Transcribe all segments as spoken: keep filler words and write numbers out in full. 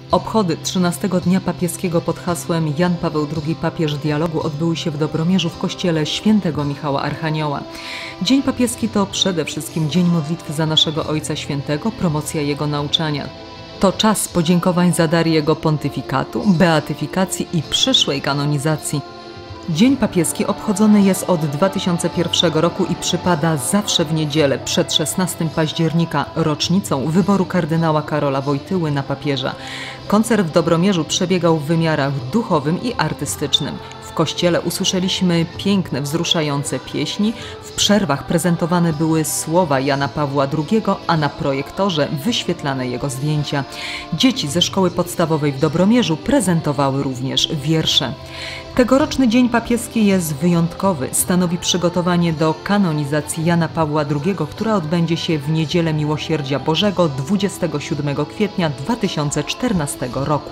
Obchody trzynastego dnia papieskiego pod hasłem Jan Paweł drugi papież dialogu odbyły się w Dobromierzu w kościele świętego Michała Archanioła. Dzień papieski to przede wszystkim dzień modlitwy za naszego Ojca Świętego, promocja jego nauczania. To czas podziękowań za dar jego pontyfikatu, beatyfikacji i przyszłej kanonizacji. Dzień papieski obchodzony jest od dwa tysiące pierwszego roku i przypada zawsze w niedzielę przed szesnastego października, rocznicą wyboru kardynała Karola Wojtyły na papieża. Koncert w Dobromierzu przebiegał w wymiarach duchowym i artystycznym. W kościele usłyszeliśmy piękne, wzruszające pieśni, w przerwach prezentowane były słowa Jana Pawła drugiego, a na projektorze wyświetlane jego zdjęcia. Dzieci ze szkoły podstawowej w Dobromierzu prezentowały również wiersze. Tegoroczny Dzień Papieski jest wyjątkowy, stanowi przygotowanie do kanonizacji Jana Pawła drugiego, która odbędzie się w Niedzielę Miłosierdzia Bożego dwudziestego siódmego kwietnia dwa tysiące czternastego roku.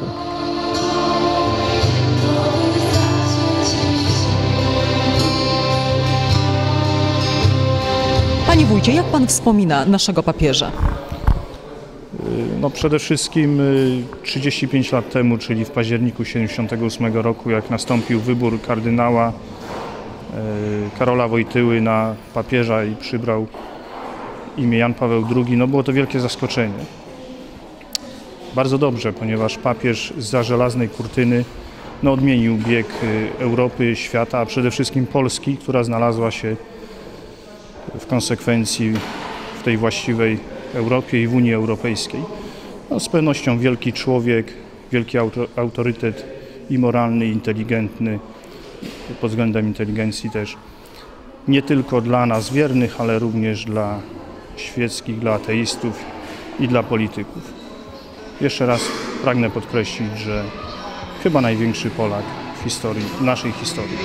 Panie wójcie, jak pan wspomina naszego papieża? No przede wszystkim trzydzieści pięć lat temu, czyli w październiku siedemdziesiątego ósmego roku, jak nastąpił wybór kardynała Karola Wojtyły na papieża i przybrał imię Jan Paweł drugi, no było to wielkie zaskoczenie. Bardzo dobrze, ponieważ papież zza żelaznej kurtyny no, odmienił bieg Europy, świata, a przede wszystkim Polski, która znalazła się w konsekwencji w tej właściwej Europie i w Unii Europejskiej. No, z pewnością wielki człowiek, wielki autorytet i moralny, i inteligentny, pod względem inteligencji też. Nie tylko dla nas wiernych, ale również dla świeckich, dla ateistów i dla polityków. Jeszcze raz pragnę podkreślić, że chyba największy Polak w historii, w naszej historii.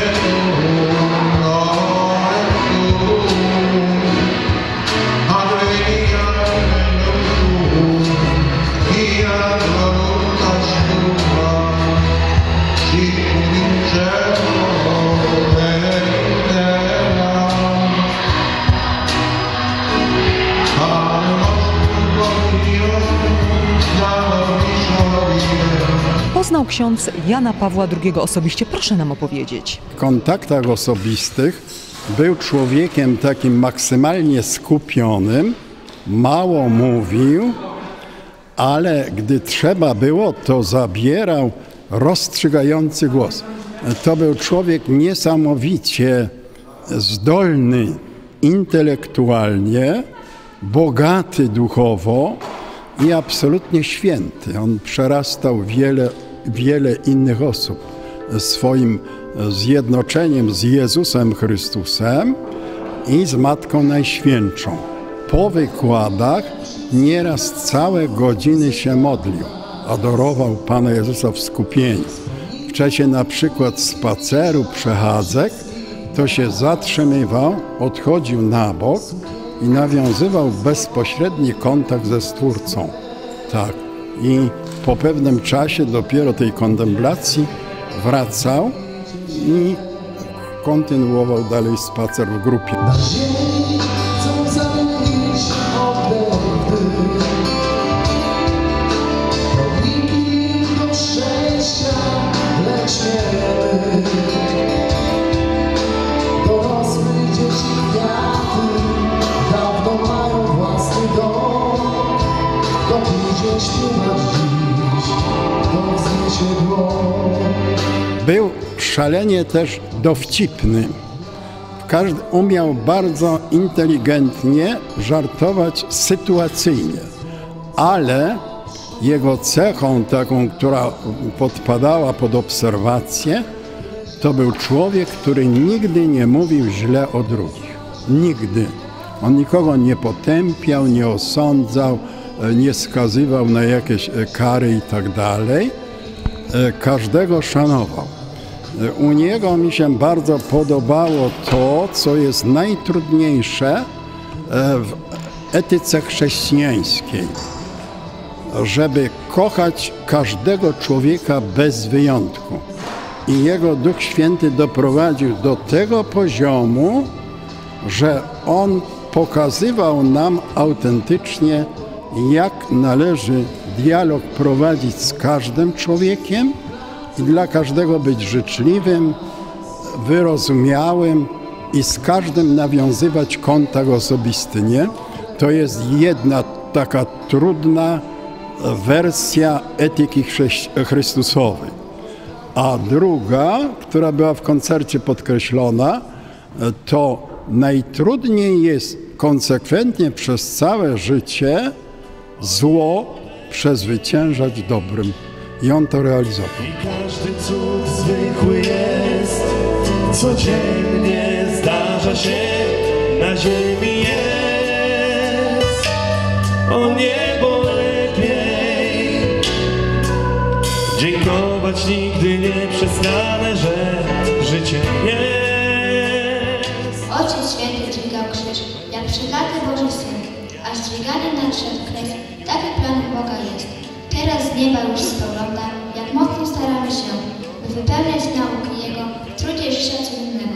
Poznał ksiądz Jana Pawła drugiego osobiście. Proszę nam opowiedzieć. W kontaktach osobistych był człowiekiem takim maksymalnie skupionym, mało mówił, ale gdy trzeba było, to zabierał rozstrzygający głos. To był człowiek niesamowicie zdolny intelektualnie, bogaty duchowo i absolutnie święty. On przerastał wiele, wiele innych osób swoim zjednoczeniem z Jezusem Chrystusem i z Matką Najświętszą. Po wykładach nieraz całe godziny się modlił, adorował Pana Jezusa w skupieniu. W czasie na przykład spaceru, przechadzek, to się zatrzymywał, odchodził na bok i nawiązywał bezpośredni kontakt ze Stwórcą. Tak. I po pewnym czasie dopiero tej kontemplacji wracał i kontynuował dalej spacer w grupie. Był szalenie też dowcipny. Każdy umiał bardzo inteligentnie żartować sytuacyjnie, ale jego cechą taką, która podpadała pod obserwację, to był człowiek, który nigdy nie mówił źle o drugich. Nigdy. On nikogo nie potępiał, nie osądzał, nie skazywał na jakieś kary i tak dalej. Każdego szanował. U niego mi się bardzo podobało to, co jest najtrudniejsze w etyce chrześcijańskiej. Żeby kochać każdego człowieka bez wyjątku. I jego Duch Święty doprowadził do tego poziomu, że on pokazywał nam autentycznie jak należy dialog prowadzić z każdym człowiekiem i dla każdego być życzliwym, wyrozumiałym i z każdym nawiązywać kontakt osobisty, nie? To jest jedna taka trudna wersja etyki chrystusowej. A druga, która była w koncercie podkreślona, to najtrudniej jest konsekwentnie przez całe życie zło przezwyciężać dobrem. I on to realizował. I każdy cud zwykły jest, codziennie zdarza się, na ziemi jest. O niebo lepiej dziękować nigdy nie przestanę, że życie jest. Ojciec Święty dźwigał krzyż, jak przykładny Boży Syn, aż dźwigany nadszedł kres, taki plan Boga jest. Teraz z nieba już spogląda, jak mocno staramy się, by wypełniać nauki Jego w trudzie życia codziennego.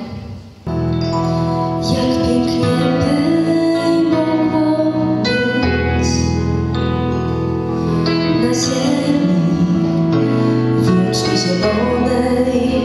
Jak pięknie by mogło być na ziemi wiecznie zielonej.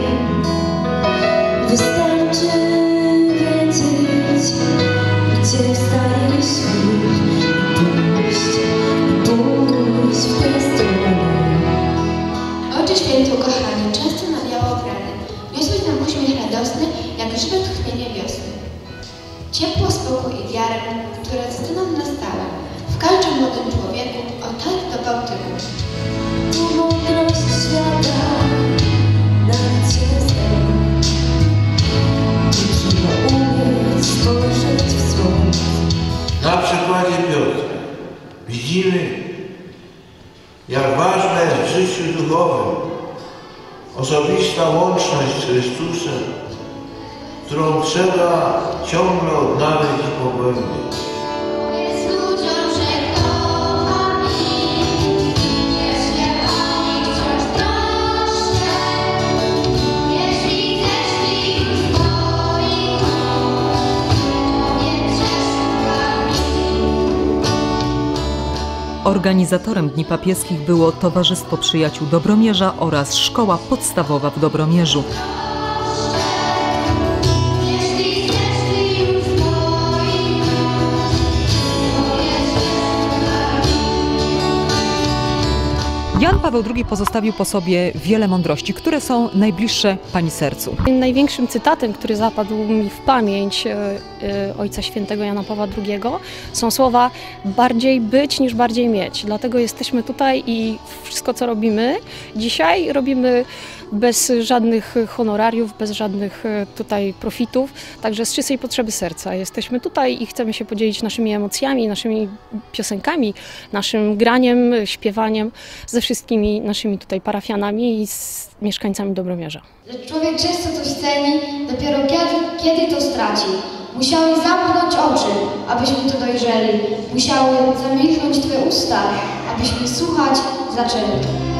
Wystarczy wiedzieć, gdzie wstaje świt i pójść, i pójść w tę stronę. Ojcze Święty ukochany, często nawiało brany, niosłeś nam uśmiech radosny, jak żywe tchnienie wiosny. Ciepło, spokój i wiarę, które zdyną na stałe, w każdym młodym człowieku, o tak do bałtyku. Tu mądrość świata nawet się zna. Trzeba umieć spojrzeć w słońce. Na przykładzie Piotra widzimy, jak ważna jest w życiu duchowym osobista łączność z Chrystusem, którą trzeba ciągle odnawiać i pogłębiać. Jest ludziom, że kocha mi, wiesz, że o nich wciąż proszę. Jeśli zeszli już z moich rąk, powiedz, że szuka mi. Organizatorem Dni Papieskich było Towarzystwo Przyjaciół Dobromierza oraz Szkoła Podstawowa w Dobromierzu. Jan Paweł drugi pozostawił po sobie wiele mądrości, które są najbliższe Pani sercu. Największym cytatem, który zapadł mi w pamięć e, e, Ojca Świętego Jana Pawła drugiego są słowa bardziej być niż bardziej mieć. Dlatego jesteśmy tutaj i wszystko co robimy dzisiaj robimy bez żadnych honorariów, bez żadnych e, tutaj profitów, także z czystej potrzeby serca. Jesteśmy tutaj i chcemy się podzielić naszymi emocjami, naszymi piosenkami, naszym graniem, śpiewaniem ze wszystkimi naszymi tutaj parafianami i z mieszkańcami Dobromierza. Człowiek często coś ceni, dopiero kiedy, kiedy to straci. Musiały zamknąć oczy, abyśmy to dojrzeli. Musiały zamilknąć Twe usta, abyśmy słuchać zaczęli.